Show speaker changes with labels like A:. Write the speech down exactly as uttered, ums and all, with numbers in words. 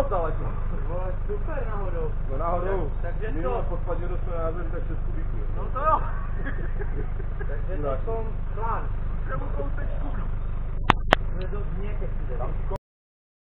A: dostal jako.
B: Vole, super náhodou.
A: No náhodou.
B: Tak, takže
A: minule
B: to...
A: pod Padžeru jsme názvali tak šest kubíků.
B: No to jo. Takže to je plán.
C: Čemu kousek škůnu?
B: To je dost měkké.